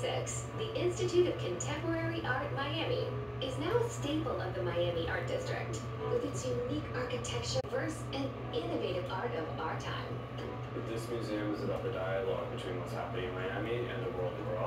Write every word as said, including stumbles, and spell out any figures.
six, the Institute of Contemporary Art Miami is now a staple of the Miami Art District, with its unique architecture, diverse and innovative art of our time. This museum is about the dialogue between what's happening in Miami and the world overall.